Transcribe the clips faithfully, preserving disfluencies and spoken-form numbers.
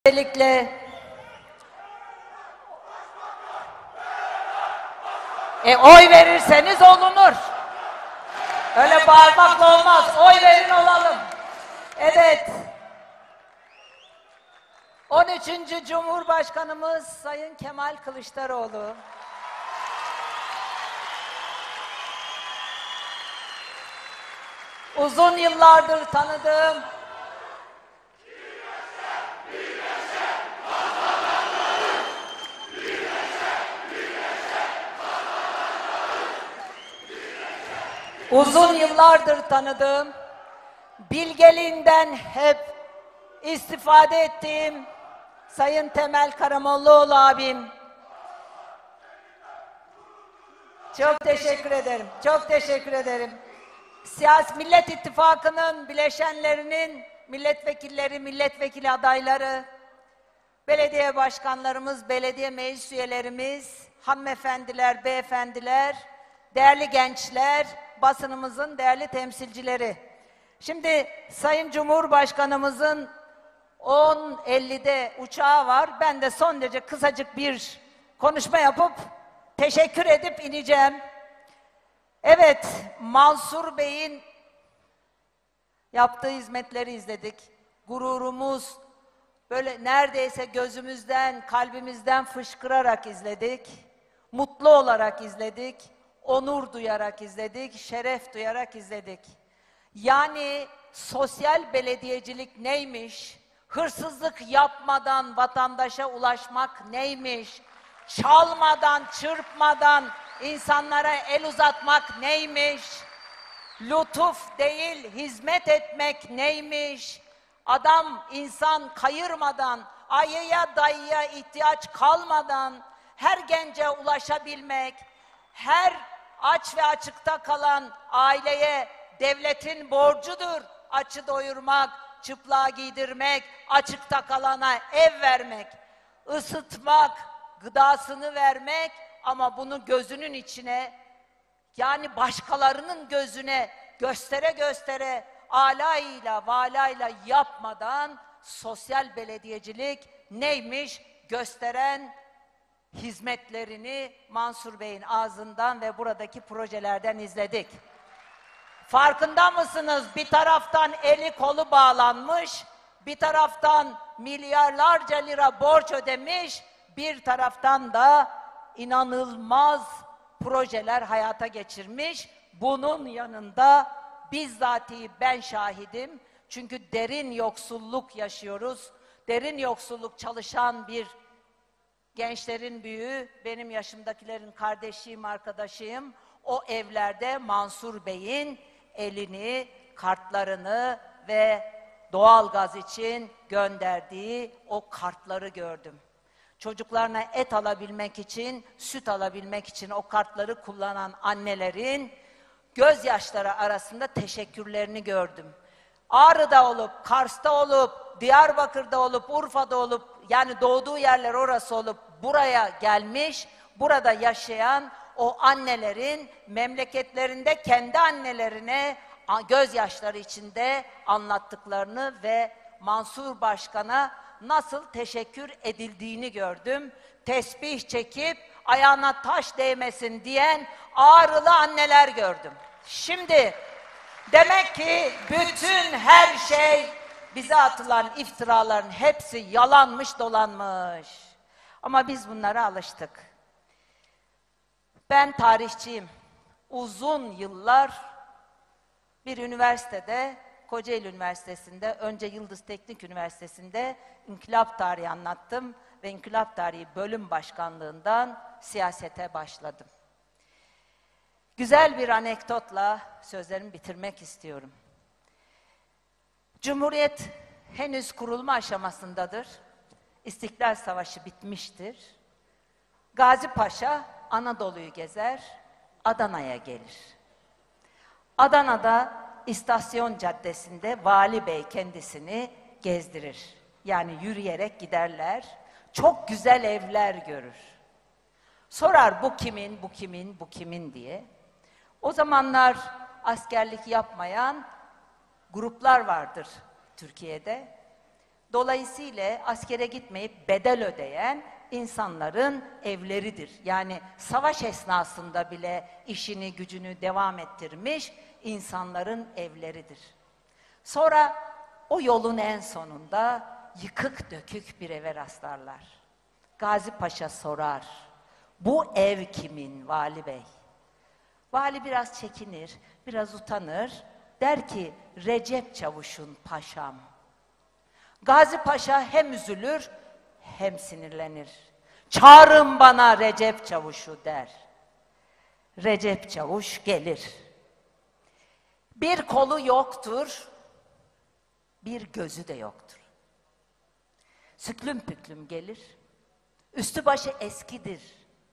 Özellikle e, oy verirseniz olunur. Öyle bağırmakla olmaz. Oy verin olalım. Evet. on üçüncü Cumhurbaşkanımız Sayın Kemal Kılıçdaroğlu. Uzun yıllardır tanıdığım Uzun yıllardır tanıdığım, bilgeliğinden hep istifade ettiğim Sayın Temel Karamollaoğlu abim. Çok teşekkür ederim, çok teşekkür ederim. Siyasi Millet İttifakı'nın bileşenlerinin milletvekilleri, milletvekili adayları, belediye başkanlarımız, belediye meclis üyelerimiz, hanımefendiler, beyefendiler, değerli gençler, basınımızın değerli temsilcileri. Şimdi Sayın Cumhurbaşkanımızın on ellide uçağı var. Ben de son derece kısacık bir konuşma yapıp teşekkür edip ineceğim. Evet, Mansur Bey'in yaptığı hizmetleri izledik. Gururumuz böyle neredeyse gözümüzden, kalbimizden fışkırarak izledik. Mutlu olarak izledik. Onur duyarak izledik, şeref duyarak izledik. Yani sosyal belediyecilik neymiş? Hırsızlık yapmadan vatandaşa ulaşmak neymiş? Çalmadan, çırpmadan insanlara el uzatmak neymiş? Lütuf değil, hizmet etmek neymiş? Adam, insan kayırmadan, ayıya dayıya ihtiyaç kalmadan her gence ulaşabilmek, her aç ve açıkta kalan aileye devletin borcudur açı doyurmak, çıplığa giydirmek, açıkta kalana ev vermek, ısıtmak, gıdasını vermek ama bunu gözünün içine, yani başkalarının gözüne göstere göstere, alayla valayla yapmadan sosyal belediyecilik neymiş gösteren hizmetlerini Mansur Bey'in ağzından ve buradaki projelerden izledik. Farkında mısınız? Bir taraftan eli kolu bağlanmış, bir taraftan milyarlarca lira borç ödemiş, bir taraftan da inanılmaz projeler hayata geçirmiş. Bunun yanında bizzatihi ben şahidim. Çünkü derin yoksulluk yaşıyoruz. Derin yoksulluk çalışan bir gençlerin büyüğü, benim yaşımdakilerin kardeşiyim, arkadaşıyım. O evlerde Mansur Bey'in elini, kartlarını ve doğalgaz için gönderdiği o kartları gördüm. Çocuklarına et alabilmek için, süt alabilmek için o kartları kullanan annelerin gözyaşları arasında teşekkürlerini gördüm. Ağrı'da olup, Kars'ta olup, Diyarbakır'da olup, Urfa'da olup, yani doğduğu yerler orası olup buraya gelmiş, burada yaşayan o annelerin memleketlerinde kendi annelerine gözyaşları içinde anlattıklarını ve Mansur Başkan'a nasıl teşekkür edildiğini gördüm. Tesbih çekip ayağına taş değmesin diyen Ağrılı anneler gördüm. Şimdi demek ki bütün her şey, bize atılan iftiraların hepsi yalanmış, dolanmış. Ama biz bunlara alıştık. Ben tarihçiyim. Uzun yıllar bir üniversitede, Kocaeli Üniversitesi'nde, önce Yıldız Teknik Üniversitesi'nde inkılap tarihi anlattım ve inkılap tarihi bölüm başkanlığından siyasete başladım. Güzel bir anekdotla sözlerimi bitirmek istiyorum. Cumhuriyet henüz kurulma aşamasındadır. İstiklal Savaşı bitmiştir. Gazi Paşa Anadolu'yu gezer, Adana'ya gelir. Adana'da İstasyon Caddesi'nde Vali Bey kendisini gezdirir. Yani yürüyerek giderler. Çok güzel evler görür. Sorar bu kimin, bu kimin, bu kimin diye. O zamanlar askerlik yapmayan gruplar vardır Türkiye'de. Dolayısıyla askere gitmeyip bedel ödeyen insanların evleridir. Yani savaş esnasında bile işini gücünü devam ettirmiş insanların evleridir. Sonra o yolun en sonunda yıkık dökük bir eve rastlarlar. Gazi Paşa sorar, bu ev kimin Vali Bey? Vali biraz çekinir, biraz utanır, der ki Recep Çavuş'un paşam. Gazi Paşa hem üzülür hem sinirlenir. Çağırın bana Recep Çavuş'u der. Recep Çavuş gelir. Bir kolu yoktur, bir gözü de yoktur. Süklüm püklüm gelir. Üstü başı eskidir.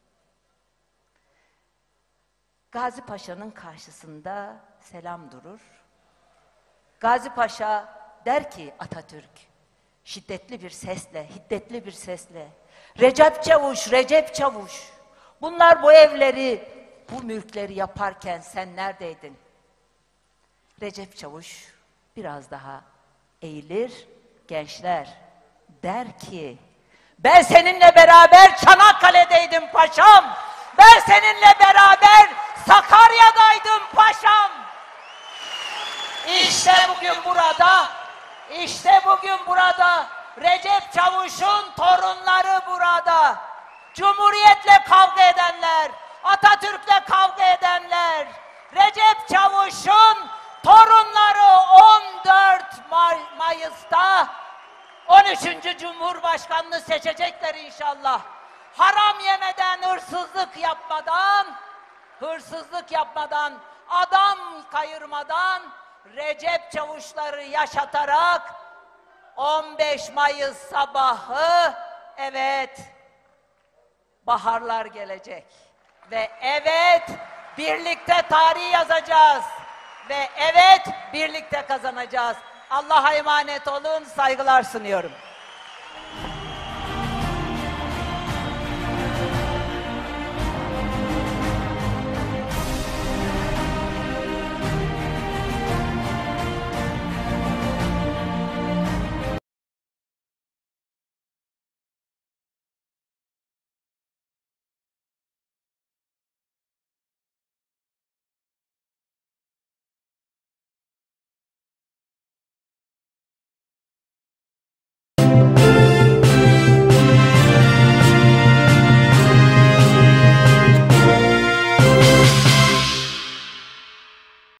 Gazi Paşa'nın karşısında selam durur. Gazi Paşa der ki Atatürk, şiddetli bir sesle, hiddetli bir sesle, Recep Çavuş, Recep Çavuş, bunlar bu evleri, bu mülkleri yaparken sen neredeydin? Recep Çavuş biraz daha eğilir, gençler, der ki, ben seninle beraber Çanakkale'deydim paşam, ben seninle beraber Sakarya'daydım paşam. İşte bugün burada, işte bugün burada, Recep Çavuş'un torunları burada. Cumhuriyetle kavga edenler, Atatürk'le kavga edenler, Recep Çavuş'un torunları on dört Mayıs'ta on üçüncü Cumhurbaşkanlığı seçecekler inşallah. Haram yemeden, hırsızlık yapmadan, hırsızlık yapmadan, adam kayırmadan, Recep Çavuşları yaşatarak on beş Mayıs sabahı, evet, baharlar gelecek. Ve evet, birlikte tarih yazacağız. Ve evet, birlikte kazanacağız. Allah'a emanet olun, saygılar sunuyorum.